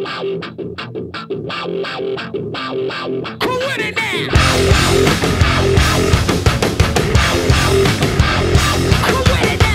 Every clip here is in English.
Who with it now? Who with it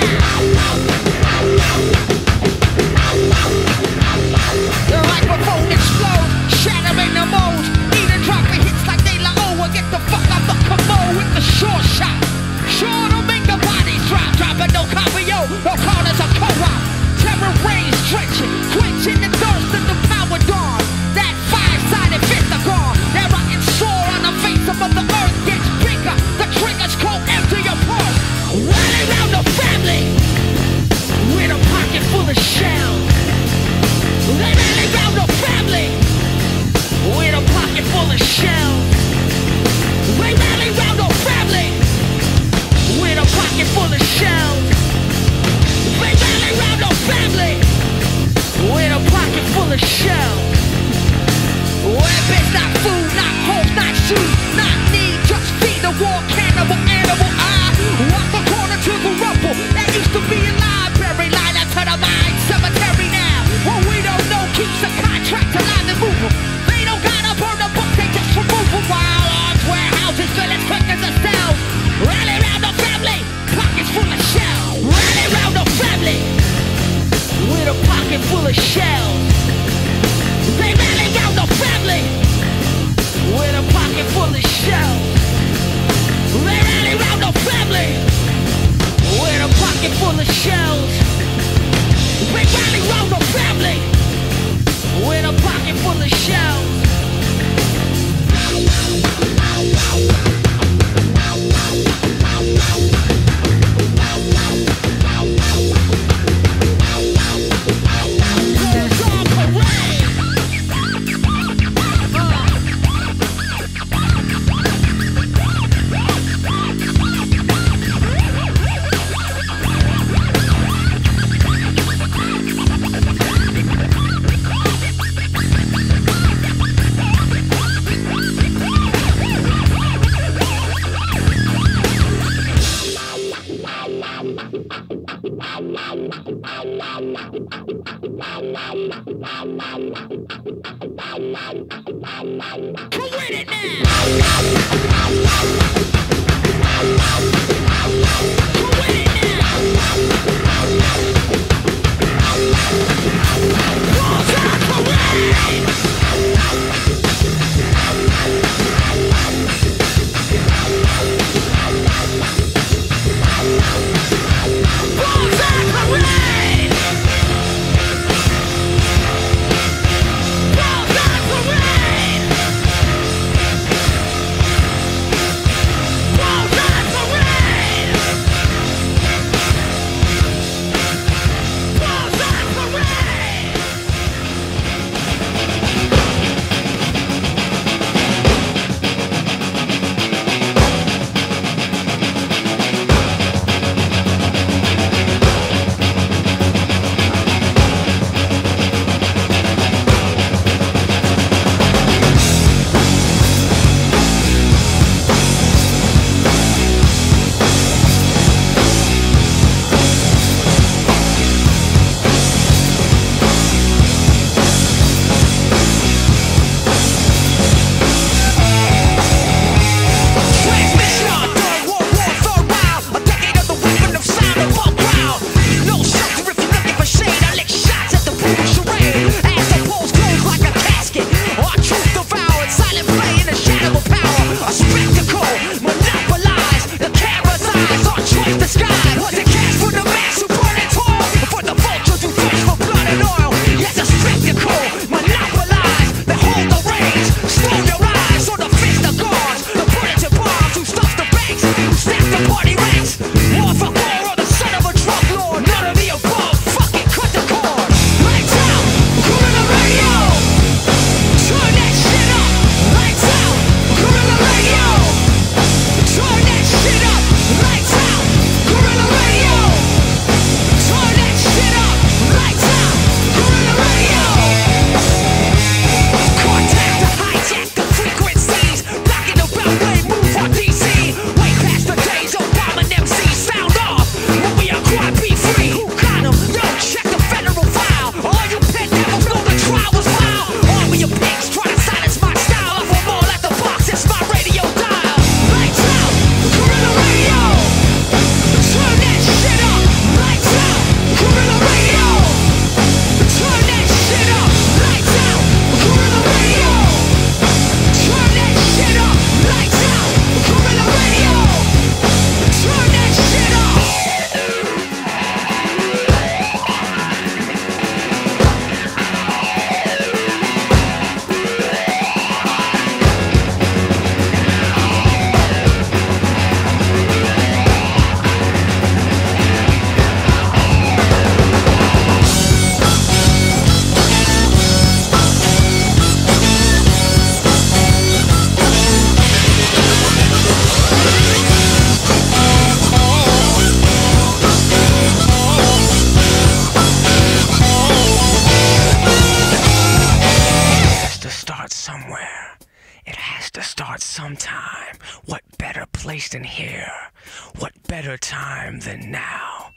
now? The microphone explodes, shattering the molds. Even dropping hits like De La O. Get the fuck out the commode with the short shot. Sure to make the bodies drop, dropping no copio, no corners of co-op. Terror rains drenching, quenching the thirst of the power dawn. That five-sided pentagon, that rotten sore on the face of the earth gets bigger. The triggers go empty your pulse. Rally around the family with a pocket full of shells. They rally around the family with a pocket full of shells. They rally around the family with a pocket full of shells. They rally around the family with a pocket full of shells. Weapons, not food, not homes, not shoes, not need, just feed the war cannibal animal. I walk the corner to the rubble that used to be a library, line up to the mine cemetery now. What we don't know keeps the contract alive and moving. They don't gotta burn the book, they just remove them. While arms, warehouses, fill as quick as the cells. Rally around the family, pockets full of shells. Rally around the family with a pocket full of shells. They rally around the family with a pocket full of shells. They rally around the family with a pocket full of shells. They rally around the family with a pocket full of shells. Come with it now! Come with it now! Bullseye parade! Bullseye parade! Bullseye parade! Bullseye parade! not sometime. What better place than here? What better time than now?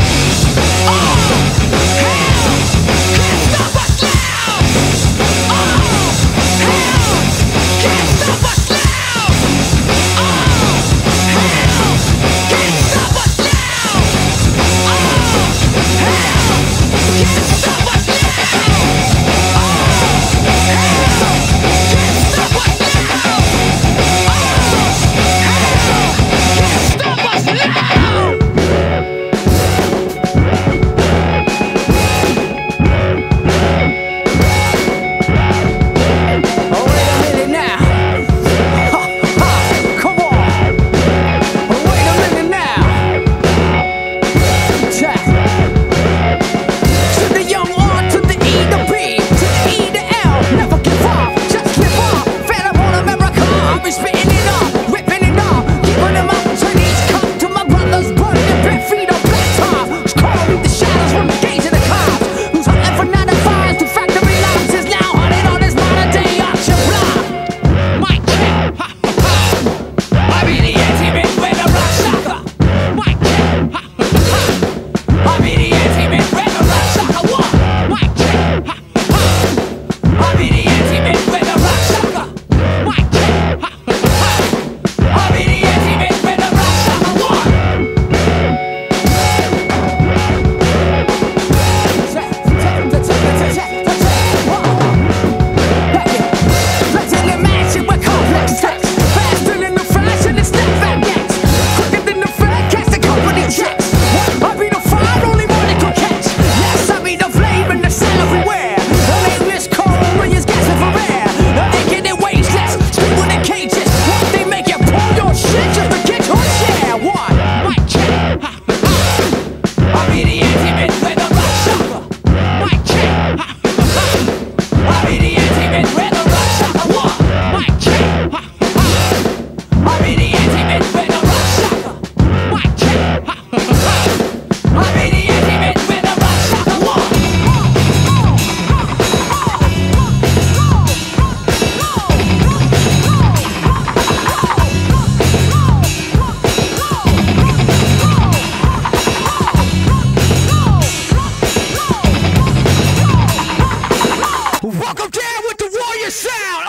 Welcome down with the warrior sound.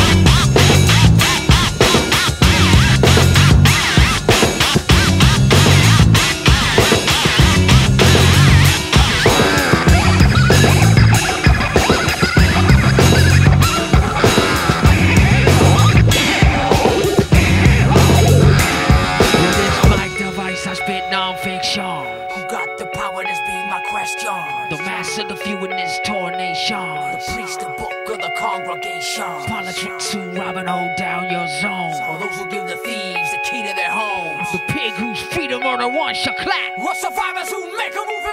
With this mic device, I spit non-fiction. Who got the power? This be my question. The master, the few in this tornation. The priest, the book of the congregation. Politics who rob and hold down your zone. All those who give the thieves the key to their homes. The pig whose freedom on the one shall clap. What survivors who make a move